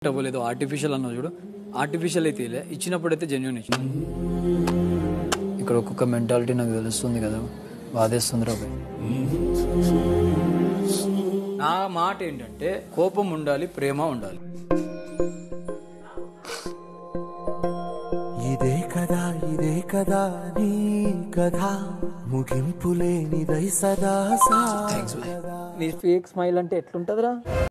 డబ్బులు ఏదో ఆర్టిఫిషియల్ అన్నావు చూడు, ఆర్టిఫిషియల్ అయితే ఇచ్చినప్పుడైతే జెన్యున్ ఇచ్చింది. ఇక్కడ ఒక్కొక్క మెంటాలిటీ నాకు తెలుస్తుంది కదా, బాధేస్తుంది రాబోయ్. నా మాట ఏంటంటే కోపం ఉండాలి, ప్రేమ ఉండాలి. ఇదే కదా నీ కథ, ముగింపులేనిదై సదా. నీ ఫేక్ స్మైల్ అంటే ఎట్లుంటదిరా?